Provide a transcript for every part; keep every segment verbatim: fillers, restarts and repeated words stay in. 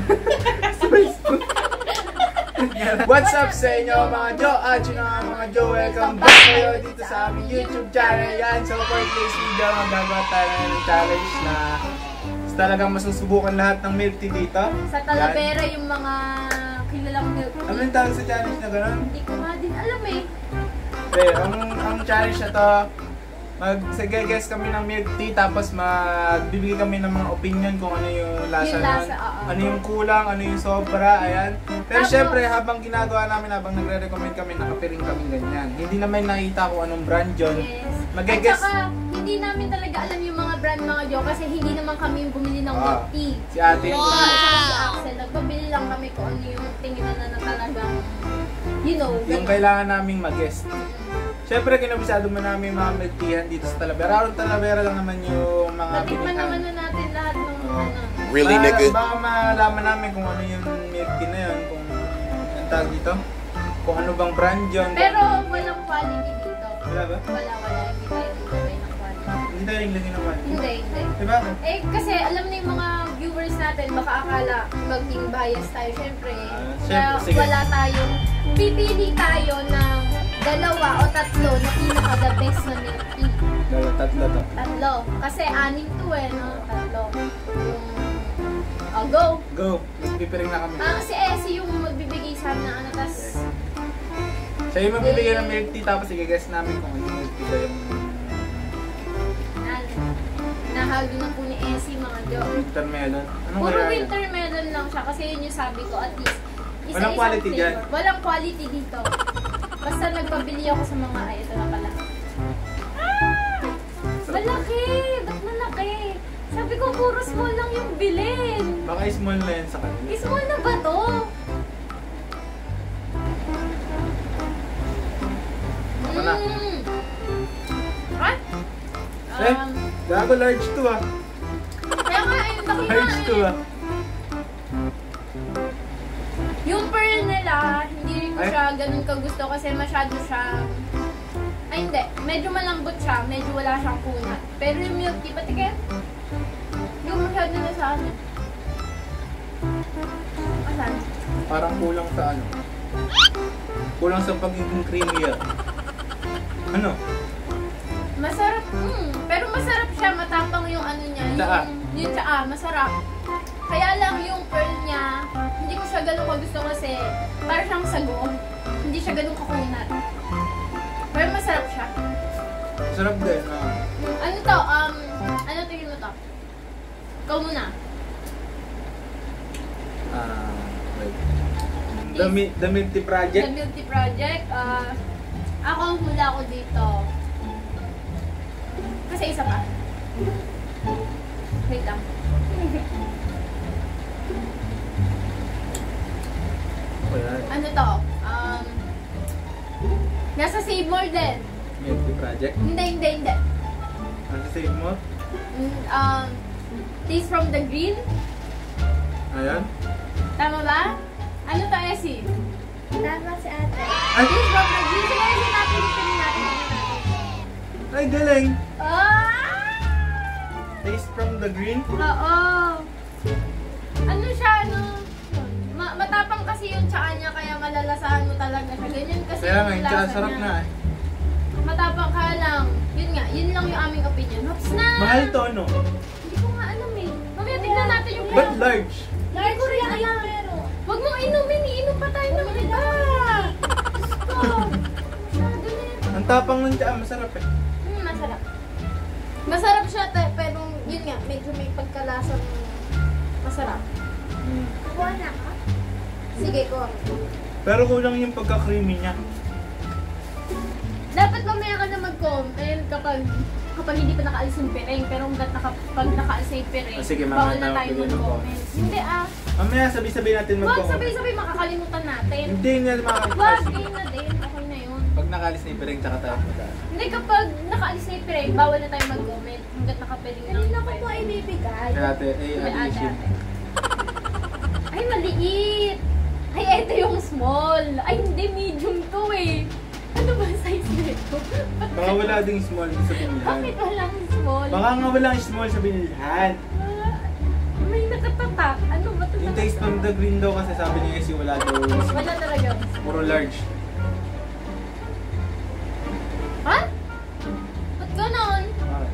What's up sa inyo mga Jo? At yun nga mga Jo, welcome back kayo dito sa aming YouTube channel. Yan, so for today's video, magagawa tayo ng challenge na talagang masusubukan lahat ng milk tea dito. Sa Talavera yung mga kilalang milk tea. Ano yung tawag sa challenge na gano'n? Hindi ko nga din alam eh. Okay, ang, ang challenge na to, mag-guess kami ng milk tea tapos magbibigay kami ng mga opinion kung ano yung lasa, yung lasa nun, uh, ano yung kulang, ano yung sobra, ayan. Pero tapos, syempre habang ginagawa namin, habang nagre-recommend kami, nakapiring kami ganyan. Hindi naman nakita kung anong brand yun. Yes. Mag-guess. At saka, hindi namin talaga alam yung mga brand mga Jo kasi hindi naman kami yung bumili ng milk tea. Si ate. Wow. At saka si Axel, nagpabili lang kami kung ano yung tingin na na talagang, you know. Yung kailangan naming mag-guess. Siyempre, kinabisado mo namin mga milk teahan dito sa Talavera. Aron Talavera lang naman yung mga natikman naman na natin lahat ng uh, ano. Really, Para, nigga? Baka malaman namin kung ano yung milk tea na yun. Kung ang tawag dito. Kung ano bang brand yun. Pero walang quality dito. Wala ba? Wala, wala. Hindi tayo naglagay ng quality. Hindi tayo naglagay ng quality. Hindi, hindi. Diba? Eh, kasi alam na yung mga viewers natin, baka akala maging bias tayo, syempre. Uh, Kaya wala tayong, pipili tayo ng dalawa o tatlo na pinaka the best na milk tea. Dalawa, tatlo to. Tatlo. Kasi anim to eh, no? Tatlo. Yung, oh, go! Go! Pipiring na kami. Ah, si Essie yung magbibigay sa amin ng ano, tas... Siya yung magbibigay ng milk tea, tapos i-guess namin kung ano yung milk tea ba yung... Nahalo na po ni Essie mga Jo. Winter melon. Anong Puro kaya winter melon lang siya kasi yun yung sabi ko at least. Isa walang quality dyan. Walang quality dito. Basta nagpabili ako sa mga, ay ito na pala. Ah! Malaki! Ba't malaki? Sabi ko puro small lang yung bilhin. Baka small na yan sa kanila. Small na ba to? Ako na. Mm. What? Eh, Um, gago large to ah. kaya nga, ayun, laki nga Large to eh. ah. Yung pearl nila, hindi ko Ay? siya ganun kagusto kasi masyado siya... Ay hindi, medyo malambot siya, medyo wala siyang kunat. Pero yung milk tea, pati kaya? Yung masyado na sa ano. Asan? Parang kulang sa ano. Kulang sa pagiging creamy ah. Ano? Masarap, hmm. Pero masarap siya, matapang yung ano niya. Tsaa. Yung, yung tsaa, masarap. Kaya lang yung pearl niya, hindi ko siya ganun kagusto kasi parang siyang sago. Hindi siya ganun kakunat. Pero masarap siya. Sarap din ah. Ano to? Um, ano tingin mo to? Ikaw muna. Ah, wait. The, Mi- the Milk Tea Project? The Milk Tea Project. Uh, ako ang hula ko dito. Kasi isa pa. Wait lang. Ano to? Um, nasa Save More din. Milk Tea Project? Hindi, hindi, hindi. Ano save mo? Mm, Um, Taste from the Green. Ayan. Tama ba? Ano to, Essie? Tama si ate. Ay! Taste from the Green. Sige, Essie, natin. Tingnan natin. Ay, galing! Ah! Taste from the green? Oo. Ano siya, ano? Ma matapang kasi yung tsaa niya, kaya malalasahan mo talaga siya. Ganyan kasi Kaya nga, yung yung lasa tsaka sarap niya. na eh. Matapang ka lang. Yun nga, yun lang yung aming opinion. Hops na! Mahal to ano? Hindi ko nga alam eh. Mamaya tignan natin yung Ba't large? Large ko rin kaya pero. Huwag mong inumin, iinom pa tayo ng iba. Stop! Masyado na yun. Ang tapang ng tsaa, masarap eh. Hmm, masarap. Masarap siya, te- pero yun nga, medyo may pagkalasang masarap. Mm. Kuha na ka? Sige, ko. Pero kulang yung pagka-creamy niya. Dapat mamaya ka na mag-comment kapag kapag hindi pa nakaalis yung piring. Pero hanggat naka, pag nakaalis na yung piring, Oh, sige, mamaya bawal na tayo tayo magbigay ng mag-comment. Hindi ah. Mamaya sabi-sabi natin Huwag mag-comment. sabay-sabay makakalimutan natin. Hindi nga Huwag, makakalimutan. game na din. Okay na yun. Pag nakalis na yung piring, tsaka tayo mag Hindi kapag nakaalis na yung piring, bawal na tayo mag-comment. Hanggat nakapiring na. Kanina ko po ay bibigay. Kaya ate, eh, May ate ate, issue. ate. Ay, maliit. Ay, eto yung small. Ay, hindi, medium to eh. Ano ba size nito? Baka wala ding small sa binilhan. Bakit walang small? Baka nga walang small sa binilhan. Ah, may nakatatak. Ano ba ito? Yung taste ng the green daw kasi sabi ni Essie wala daw. Wala talaga. Puro large. Ha? Ba't ganon? Ah,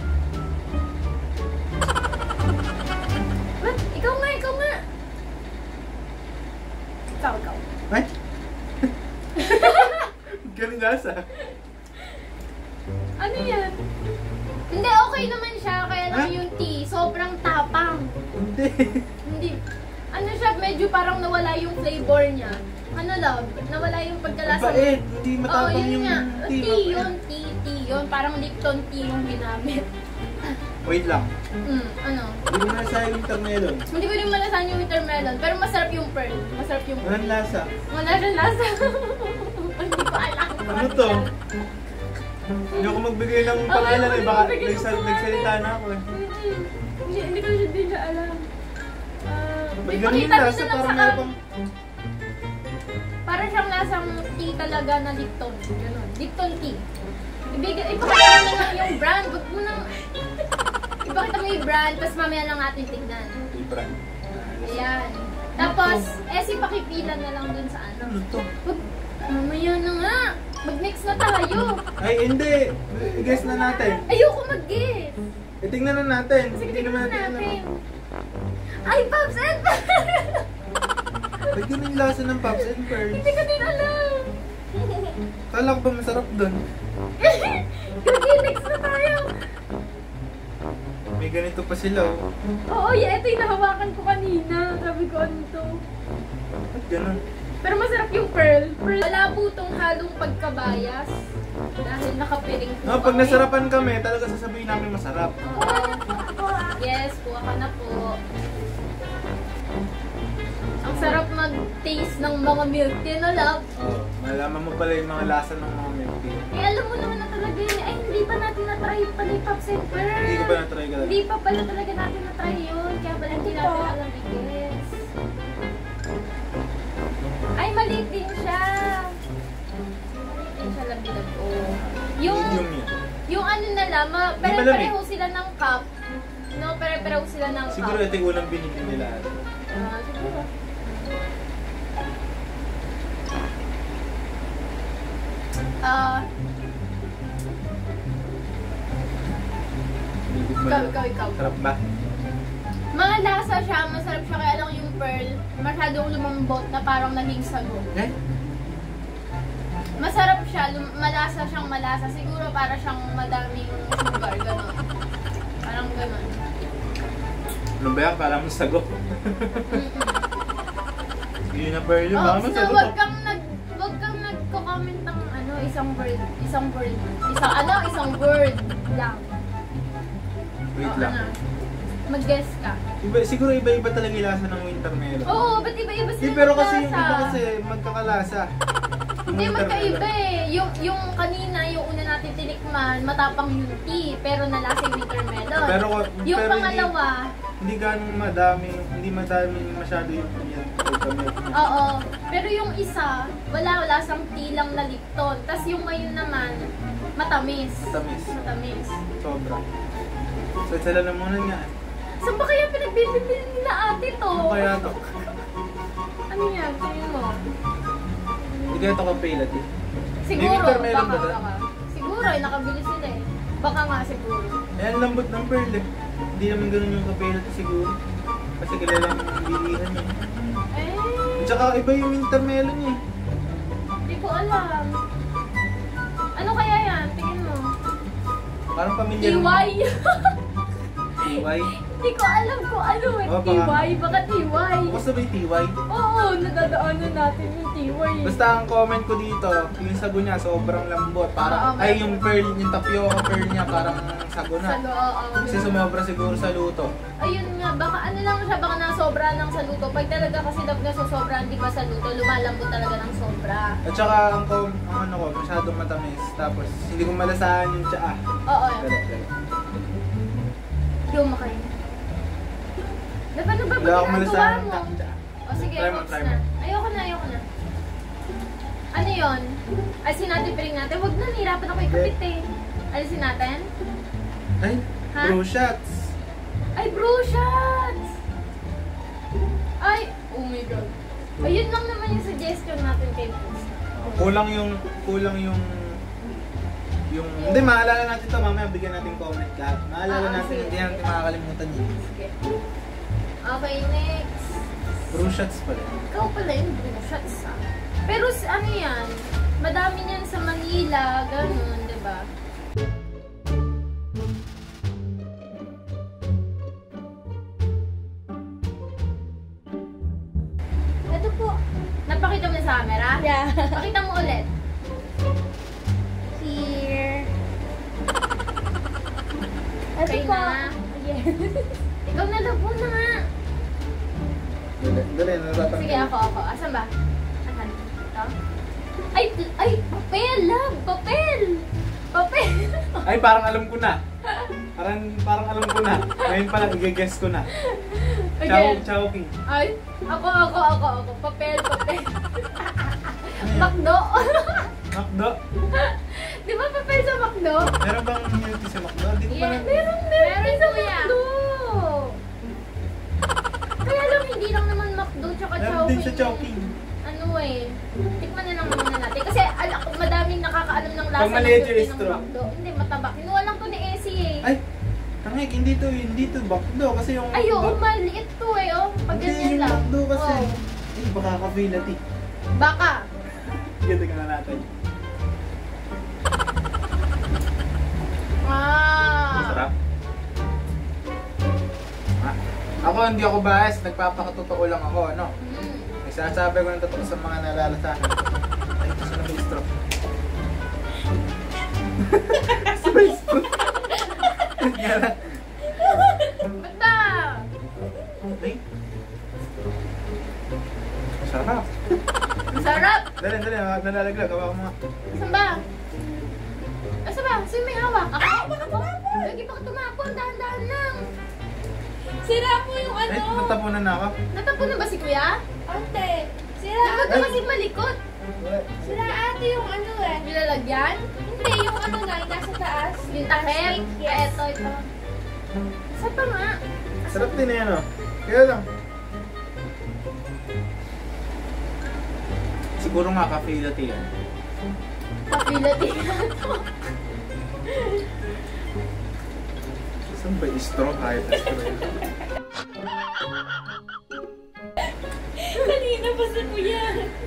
Ba't? Ikaw nga, ikaw nga. Ikaw, ikaw. Ay? Ganun lasa. Ano yan? Hindi, okay naman siya. Kaya lang Ha? yung tea, sobrang tapang. Hindi. Hindi. Ano siya, medyo parang nawala yung flavor niya. Ano love? Nawala yung pagkalasa. Mabait. Hindi Oo, matapang yun yung nga. tea. Tea yun, tea, tea yun. Parang Lipton tea yung ginamit. Wait lang. Hmm, ano? Hindi mo na sa yung intermelon. Hindi ko rin malasahan yung watermelon, pero masarap yung pearl. Masarap yung pearl. Walang lasa. Wala siyang lasa. Hindi ko alam. Ano to? Hindi ako magbigay ng Oo, pangalan ayoko eh. Baka magbigay ng nagsal- pangalan. nagsalita na ako eh. Mm-mm. Hindi, hindi ko siya din siya alam. Ah, Ba't ipakita ganun yung mo lasa? na lang Parang sa meron akin. pang... Para siyang lasang tea talaga na Lipton. Ganun. Lipton tea. Ibigay, ipakita mo na lang yung brand. Huwag mo nang... Ipakita mo yung brand, tapos mamaya lang natin tignan. Ibran. Ayan. Tapos, eh si pakipilan na lang dun sa ano. Ano to? Wag, mamaya na nga. Mag-mix na tayo. Ay, hindi. I-guess na natin. Ayoko mag-guess. E, tingnan na natin. Sige, Hindi tignan naman natin natin. ano. Ay, Pops and Ba't ganun yung lasa ng Pops and Pearls? Hindi ko din alam. Kala ko ba masarap dun? Mag-mix na tayo. May ganito pa sila oh. Oo, yeah, ito yung nahawakan ko kanina. Sabi ko, ano to? Ba't ganun? Pero masarap yung pearl. pearl. Wala po itong halong pagkabayas. Dahil nakapiling po No, pag kami. nasarapan kami, talaga sasabihin namin masarap. Oo. Yes, kuha ka na po. Ang sarap mag-taste ng mga milk tea na love. Oh, malaman mo pala yung mga lasa ng mga milk tea. Eh, alam mo naman na talaga yun. Ay, hindi pa natin na-try pala yung Pops and Pearl. Hindi ko pa na-try ka Hindi pa pala talaga natin na-try yun. Kaya pala hindi natin alam i-guess. Ay, maliit din siya. Maliit din siya, labi-lab. Oh. Yung, Medium yun. yung ano na lang, ma- Di pare-pareho sila ng cup. No, pare-pareho sila ng cup. Siguro ito yung unang binili nila. Ah, siguro. Ah, ikaw, ikaw, ikaw. Sarap ba? Mga lasa siya, masarap siya, kaya lang yung pearl, masyadong lumambot na parang naging sago. Eh? Masarap siya, lum- malasa siyang malasa. Siguro para siyang madaming sugar, gano'n. Parang gano'n. Ano ba yan? Parang sago. Yun na pearl yun. Oh, Baka so masago wag to. kang nag wag kang nagko-comment ng ano, isang word, isang word. Isang ano, isang word lang. Wait O, lang. ano, mag-guess ka. Iba, siguro iba-iba talaga yung lasa ng winter melon. Oo, ba't iba-iba Di, sila pero ng kasi yung lasa? iba kasi magkakalasa. Yung Hindi, winter magkaiba melon. eh. Yung, yung kanina, yung una natin tinikman, matapang yung tea, pero nalasa yung watermelon. Pero, Yung pero pangalawa, hindi, hindi ganong madami, hindi madami masyado yung yan. oo. Pero yung isa, wala, wala sang tea lang na Lipton. Tapos yung ngayon naman, matamis. Matamis. Matamis. Sobra. So, sila na muna nga. Saan ba kaya pinagbibili nila ate to? Ano kaya to? Ano yan? Tingin mo? Hindi kaya to kapailat eh. Siguro, watermelon baka, ba to? baka. Siguro, eh, nakabili sila eh. Baka nga siguro. Eh, ang lambot ng pearl eh. Hindi naman ganun yung kapailat siguro. Kasi kilalang bilihan niya. Eh, At saka iba yung winter melon niya eh. hindi ko alam. Ano kaya yan? Tingin mo? Parang T pamilyar. Y? T Y? Hindi ko alam kung ano eh. Oh, T baka- Y? Baka T Y? Basta ba yung T Y? Oo, nadadaanan natin yung T Y. Basta ang comment ko dito, yung sago niya sobrang lambot. Oo, Parang, may- ay yung pearl, yung tapioca pearl niya parang sago na. Sago, oo. Kasi sumobra siguro sa luto. Ayun nga, baka ano lang siya, baka nasobra lang sa luto. Pag talaga kasi love na sosobra, hindi ba sa luto, lumalambot talaga ng sobra. At saka ang, com- ang ano ko, masyadong matamis. Tapos hindi ko malasahan yung tsaa. Oo, Dali, dali. yung makain. Love, ano ba ba Wala akong ginagawa malasahan mo? ng tsaa. O sige, Try mo, focus try na. mo. Ayoko na, ayoko na. Ano yon? Alisin natin piring natin. Huwag na, nahirapan ako ikapit eh. Alisin natin? Ay, Ha? bro shots. Ay, bro shots! Ay, my God. Ayun lang naman yung suggestion natin kay Pusa. Kulang yung, kulang yung, yung, hindi, maalala natin to, mamaya bigyan natin comment lahat. Maalala Ah, natin, sige. hindi natin makakalimutan yun. Sige. Okay, next. Brew shots pala. Ikaw pala yung blue shots ah. Pero s- ano yan, madami niyan sa Manila, ganun, di ba? Ito po. Napakita mo na sa camera? Yeah. Pakita mo ulit. Here. Ito Okay po. na. Yes. Ikaw na lang po na nga. Dali, dali, natatanggol. Sige, ako, ako. Asan ba? Asan? Ito? Ay, ay, papel, love, papel! Papel! Ay, parang alam ko na. Parang, parang alam ko na. Ngayon pa lang, i-guess ko na. Chow, Again. Chowking. Ay, ako, ako, ako, ako. Papel, papel. Makdo. Makdo. Di ba papel sa Makdo? Meron bang immunity sa Makdo? Hindi ko pa Yeah, na... meron, meron, Meron, sa kuya. Makdo. Kaya lang, hindi lang naman Makdo tsaka Meron din sa Chowking. Chowking. Ano eh, tikman na lang muna natin. Kasi al- madaming nakakaalam ng lasa Pag maliit yung birthday ng straw. Makdo. Hindi, mataba. Kinuha lang to ni Essie eh. Ay, tangik, hindi to, hindi to Makdo. Kasi yung... Ay, oo, maliit to eh, oh. Pag Hindi, ganyan yung lang. Makdo kasi. Oh. Eh, baka ka-filati. Baka. Ganda ka na natin. Ah. Masarap. Ah, ako, hindi ako bias. Nagpapakatotoo lang ako, ano? Mm. Nagsasabi ko ng totoo sa mga nalala sa akin. Ay, ito sa may straw. Sa may straw. Yan. Ba't ba? Ay. Masarap. Ang sarap. Dali, dali. Nalalaglag. Hawa ko mga. Saan ba? Asa ba? Sino may hawak? Ako? Baka tumapon. Lagi baka tumapon. Dahan-dahan lang. Sira po yung Ay, ano. natapunan na ako. Natapon na ba si Kuya? Ate. Sira Dapat ate. kasi malikot. Sira ate yung ano eh. Yung lalagyan? Hindi, yung ano nga, yung nasa taas. Yung takip? Yes. Ay, ito, ito. Saan pa nga? Sarap din na yan, oh. Kaya lang. Siguro nga ka-filati yan. Kapilati na to. Saan ba yung straw? Kahit na straw yun. Kanina pa si Kuya.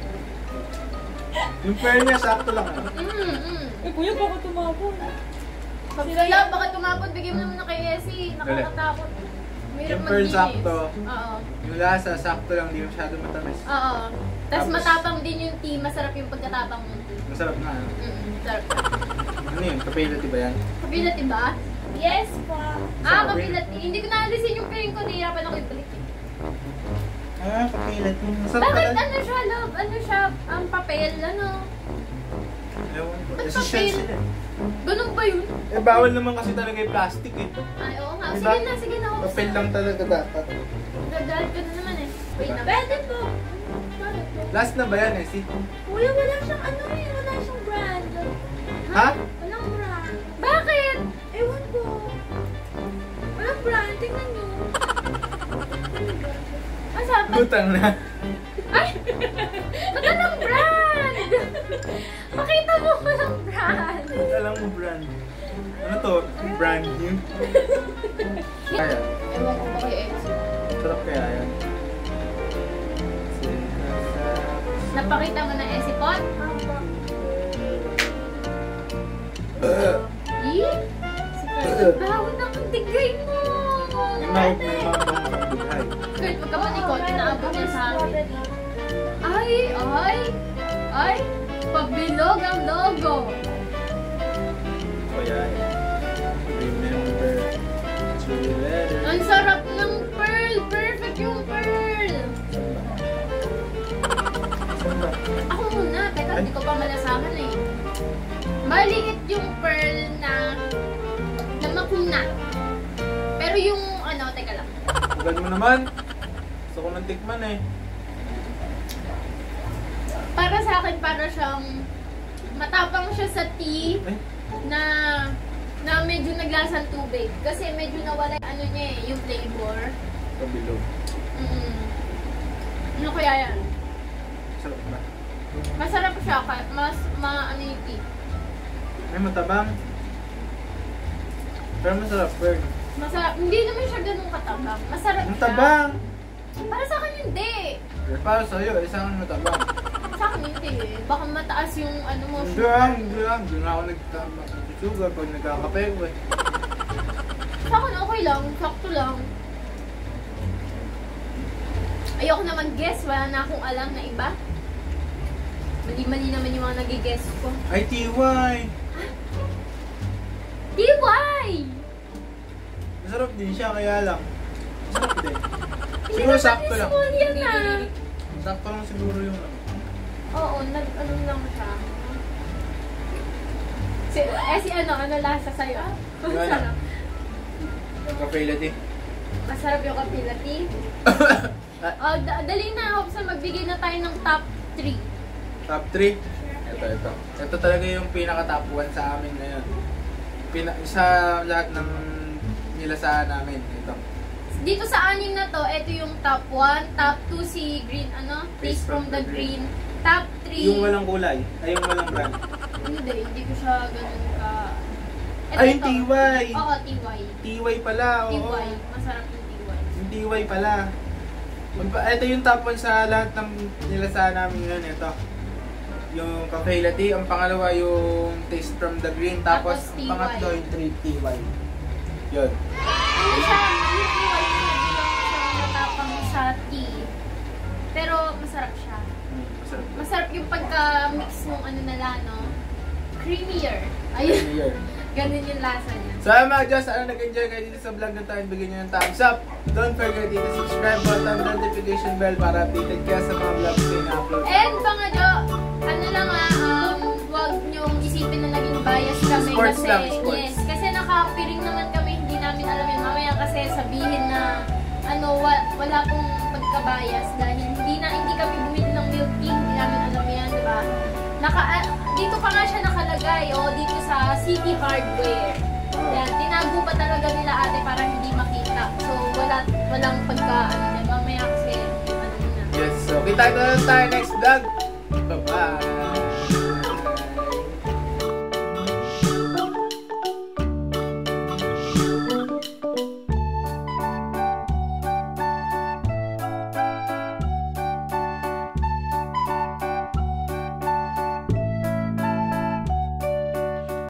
Yung pearl niya, sakto lang. ah. Mm, mm. Eh, Kuya, baka tumapon. Sila, baka tumapon. Bigyan mo naman na kay Essie. Nakakatakot. Mahirap Yung pearl mag-linis. sakto. Oo. Yung lasa, sakto lang. Di masyado matamis. Oo. Tapos Tapos- matapang din yung tea. Masarap yung pagkatapang ng tea. Masarap nga. ano. Mm, sarap. Ano yun? Ka-filati ba yan? Kapilati ba? Yes po. Ah, Sabi. kapilati. Hindi ko naalisin yung pairing ko. Nahirapan ako ibalik. eh. Ah, ka-filati. Masarap Bakit pala. ano siya, love? Ano siya? Ang papel, ano? Ewan ko. Ba't Kasi shells papel? sila eh. Ganun ba yun? Eh, bawal naman kasi talaga yung plastic eh. Ay, oo nga. Diba? Sige na, sige na. Papel lang talaga dapat. Dadalit ka na naman eh. Wait na. Pwede po. Last na ba yan eh? Si... Kuya, wala siyang ano eh. Wala siyang brand. Ha? Walang brand. Bakit? Ewan ko. Walang brand. Tingnan niyo. Ang sabi? Lutang na. Ay! Ba't anong brand? Pakita mo ko ng brand. Alam mo brand. Ano to? Brand new? Kaya. Ewan ko ba kay Edson? Sarap kaya yan. Napakita mo na Esipot? Uh, Eh? Si Kurt, baho na ang tigay mo. May mga may mga pangkabughay. Kurt, pagkapanikot, inaabot niya sa akin. Ay, ay, ay, pabilog ang logo. O yan. Remember three letters. Ang sarap ng pearl. Perfect yung pearl. Saan ba? Ako muna, teka, hindi ko pa malasahan eh. Maliit yung pearl na na makunat. Pero yung ano, teka lang. Huwag mo naman. Gusto ko ng tikman eh. Para sa akin, para siyang matapang siya sa tea Ay, na na medyo naglasang tubig. Kasi medyo nawala yung ano niya eh, yung flavor. kabilog. Mm. Ano kaya yan? Sarap ba? Masarap siya, ka- mas ma-aniti. Ay, matabang. Pero masarap, Fern. Masarap. Hindi naman siya ganun katabang. Masarap siya. Matabang! Para sa akin hindi. Eh, para sa'yo, isang matabang. Sa akin hindi eh. Baka mataas yung ano mo. Hindi lang, hindi lang. Doon ako nagsugar pag nagkakape ko eh. Sa akin okay lang. Sakto lang. Ayoko naman guess. Wala na akong alam na iba. Mali-mali naman yung mga nag-guess ko. Ay, T Y! T Y! Masarap din siya, kaya lang. Masarap din. Hindi Siguro naman sakto lang. small yan ah. Sakto lang siguro yung ano. Oo, nag-ano lang siya. Si, eh si ano, ano lasa sa'yo? Ah, Wala. masarap. Cafe latte. Masarap yung kapilati. Oh, da- dali na, hope sa magbigay na tayo ng top three. Top three. Ito, ito. Ito talaga yung pinaka-top one sa amin ngayon. Pina sa lahat ng nilasahan namin. Ito. Dito sa anim na to, ito yung top one. Top two si Green, ano? Taste from the Green. Top three. Yung walang kulay. Ay, yung walang brand. Hindi, hindi ko siya ganun ka... Ito, Ay, yung ito. T Y! Oo, T Y. T Y pala, oo. T Y. Masarap yung T Y. Yung T Y pala. Magpa- Ito yung top one sa lahat ng nilasahan namin ngayon. Ito. Yung cafe latte. Ang pangalawa yung taste from the green. Tapos, Tapos ang T Y. pangatlo yung three T Y. Yun. Hindi siya, yung T Y, hindi lang siya matapang sa tea. Pero masarap siya. Mm, masarap. Masarap yung pagka-mix mong ano nala, no? Creamier. Ayun. Yun. Ganun yung lasa niya. So ayun mga Diyos, ano nag-enjoy kayo dito sa vlog na tayo, bigyan nyo ng thumbs up. Don't forget to subscribe button, notification bell para updated kayo sa mga vlogs kayo na-upload. And mga Jo, ano lang ah, um, huwag niyong isipin na naging bias kami. Sports kasi, lang, sports. Yes, kasi nakapiring naman kami, hindi namin alam yun. Mamaya kasi sabihin na ano, wa, wala pong pagkabias dahil hindi na hindi kami bumili ng milk tea, hindi namin alam yan, di ba? Naka, ah, dito pa nga siya nakalagay, oh, dito sa City Hardware. Yan, tinago pa talaga nila ate para hindi makita. So, wala, walang pagka, ano yan, mamaya kasi, ano na. Yes, so kita na tayo next vlog. Bye-bye!